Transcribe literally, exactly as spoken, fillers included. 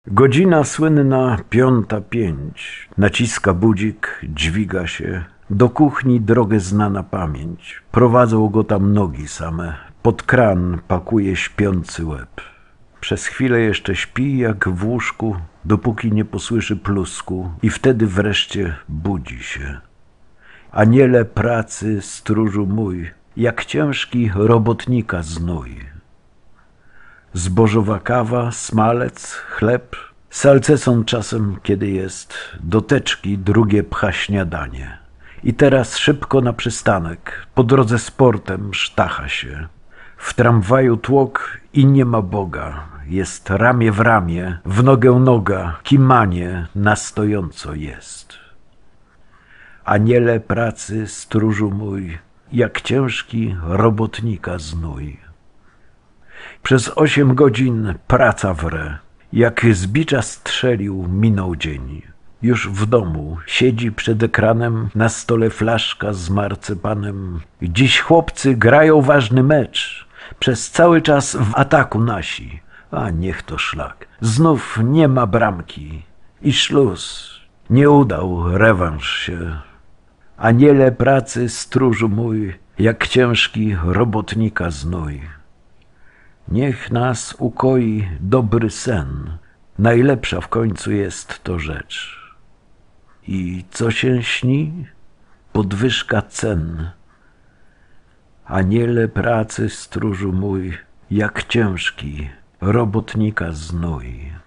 Godzina słynna piąta pięć. Naciska budzik, dźwiga się. Do kuchni drogę zna na pamięć. Prowadzą go tam nogi same. Pod kran pakuje śpiący łeb. Przez chwilę jeszcze śpi jak w łóżku, dopóki nie posłyszy plusku i wtedy wreszcie budzi się. Aniele pracy, stróżu mój, jak ciężki robotnika znój. Zbożowa kawa, smalec, chleb, salceson czasem, kiedy jest, do teczki drugie pcha śniadanie. I teraz szybko na przystanek, po drodze sportem sztacha się. W tramwaju tłok i nie ma Boga, jest ramię w ramię, w nogę noga, kimanie na stojąco jest. Aniele pracy, stróżu mój, jak ciężki robotnika znój. Przez osiem godzin praca wre, jak z bicza strzelił, minął dzień. Już w domu siedzi przed ekranem, na stole flaszka z marcepanem. Dziś chłopcy grają ważny mecz, przez cały czas w ataku nasi. A niech to szlak, znów nie ma bramki i szluz, nie udał rewanż się. Aniele pracy, stróżu mój, jak ciężki robotnika znój. Niech nas ukoi dobry sen, najlepsza w końcu jest to rzecz. I co się śni? Podwyżka cen. Aniele pracy, stróżu mój, jak ciężki robotnika znój.